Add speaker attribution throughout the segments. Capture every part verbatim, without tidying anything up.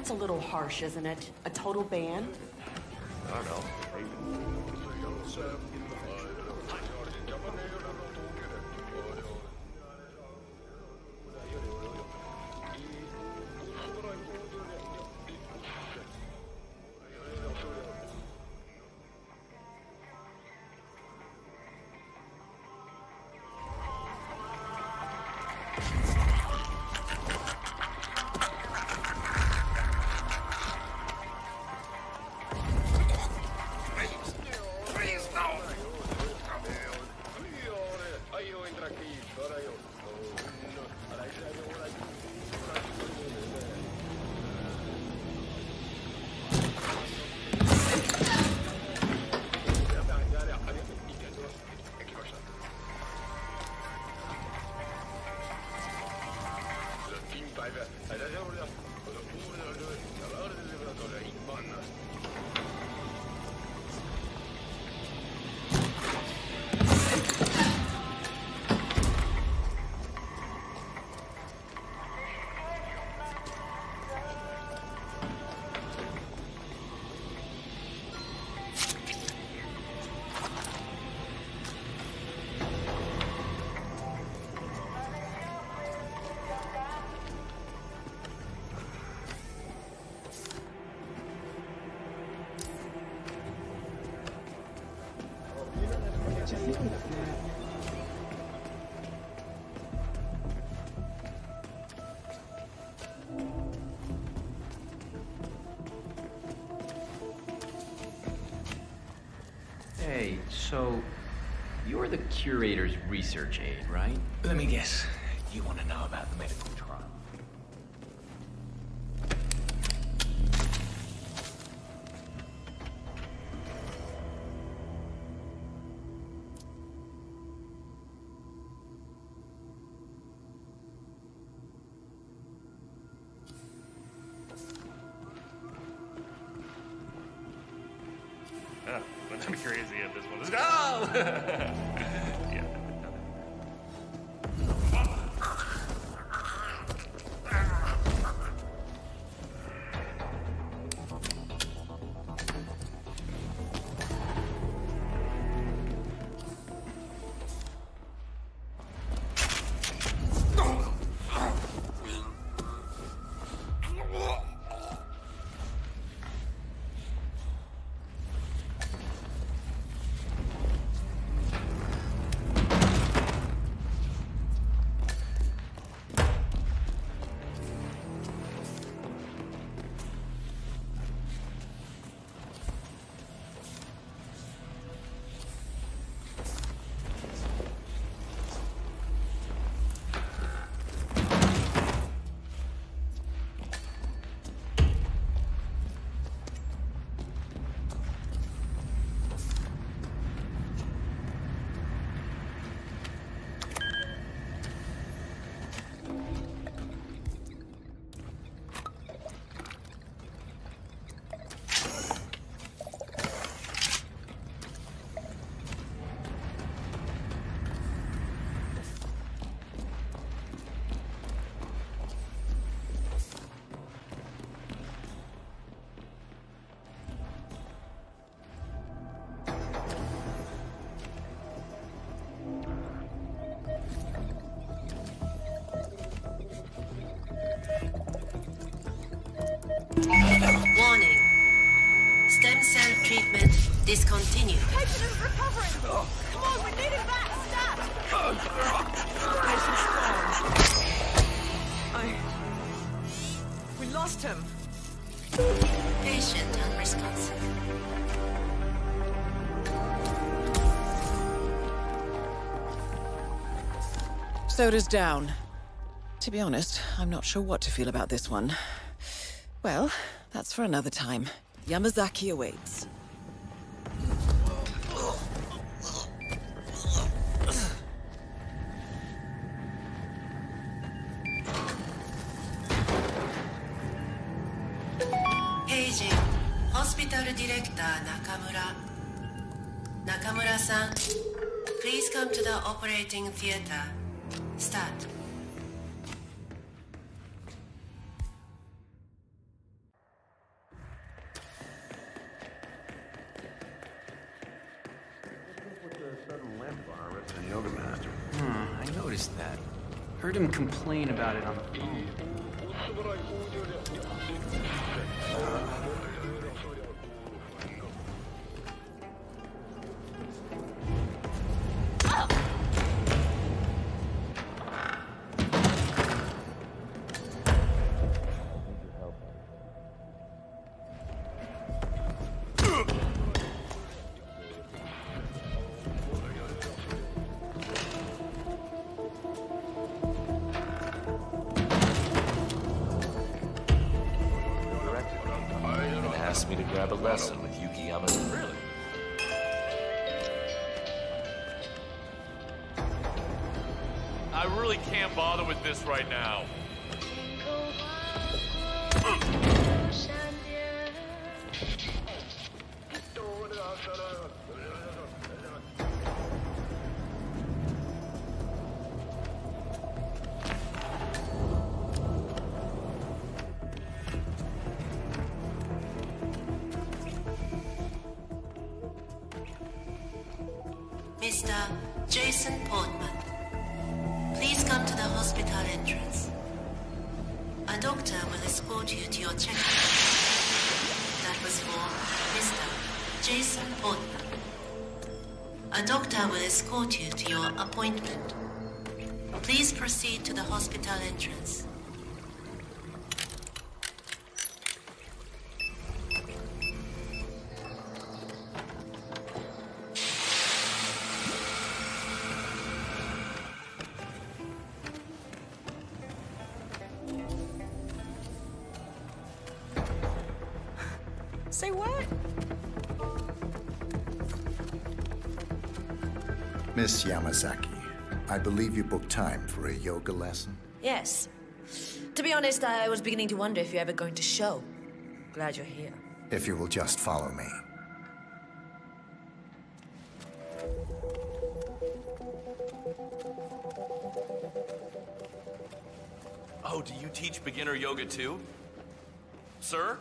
Speaker 1: That's a little harsh, isn't it? A total ban?
Speaker 2: I don't know.
Speaker 3: Hey, so you're the curator's research aide, right?
Speaker 4: Let me guess. You want to know about the medical trial?
Speaker 2: Oh, I'm crazy at this one. Let's go! Yeah.
Speaker 5: Warning. Stem cell treatment discontinued.
Speaker 6: Patient is recovering! Oh. Come on, we need him back! Stat! Patient's gone. I... We lost him.
Speaker 5: Patient unresponsive.
Speaker 6: Soda's down. To be honest, I'm not sure what to feel about this one. Well, that's for another time. Yamazaki awaits.
Speaker 5: Paging. Hospital Director Nakamura. Nakamura-san, please come to the operating theater. Start.
Speaker 3: noticed that. Heard him complain about it on the phone.
Speaker 2: Asked me to grab a lesson with Yuki Yamazaki. Really? I really can't bother with this right now.
Speaker 5: Mister Jason Portman, please come to the hospital entrance. A doctor will escort you to your checkup. That was for Mister Jason Portman. A doctor will escort you to your appointment. Please proceed to the hospital entrance.
Speaker 1: Say what?
Speaker 7: Miss Yamazaki, I believe you booked time for a yoga lesson?
Speaker 8: Yes. To be honest, I was beginning to wonder if you're ever going to show. Glad you're here.
Speaker 7: If you will just follow me.
Speaker 2: Oh, do you teach beginner yoga too? Sir?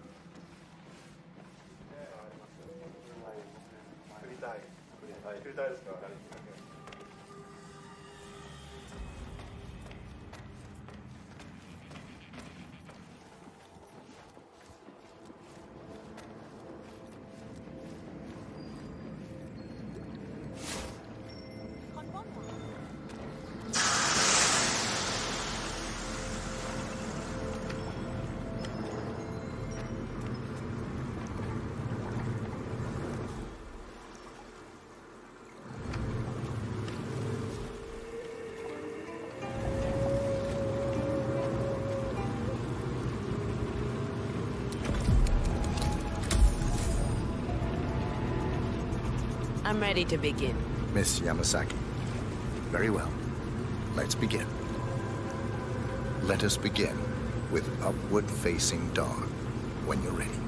Speaker 8: I'm ready to begin.
Speaker 7: Miss Yamazaki. Very well. Let's begin. Let us begin with Upward Facing Dog when you're ready.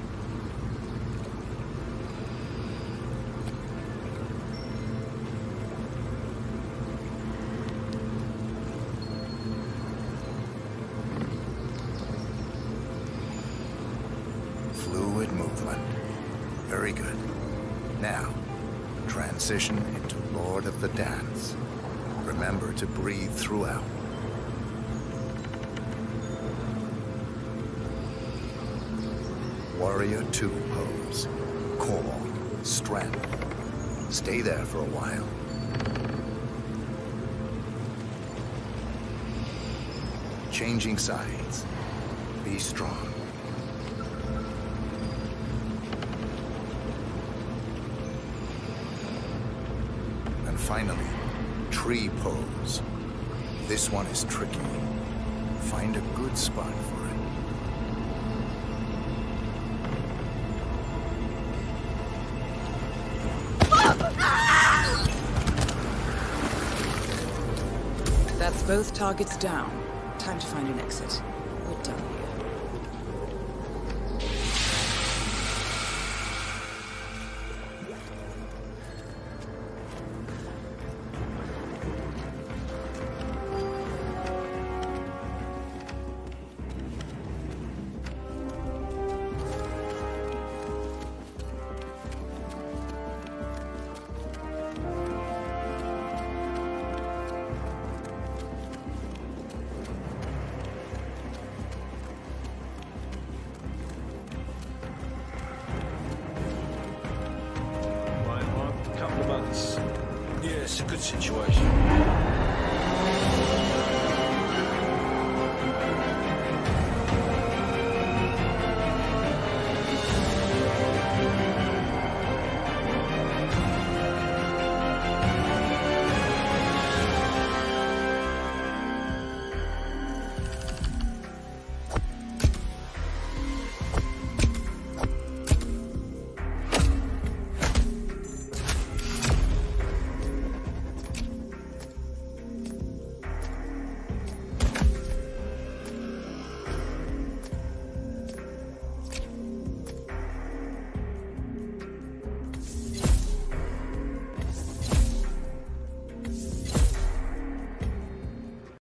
Speaker 7: Fluid movement. Very good. Now, transition into Lord of the Dance. Remember to breathe throughout. Warrior two pose. Core, strength. Stay there for a while. Changing sides. Be strong. And finally, tree pose. This one is tricky. Find a good spot for it.
Speaker 6: That's both targets down. Time to find an exit. We're done here.
Speaker 4: it's a good situation.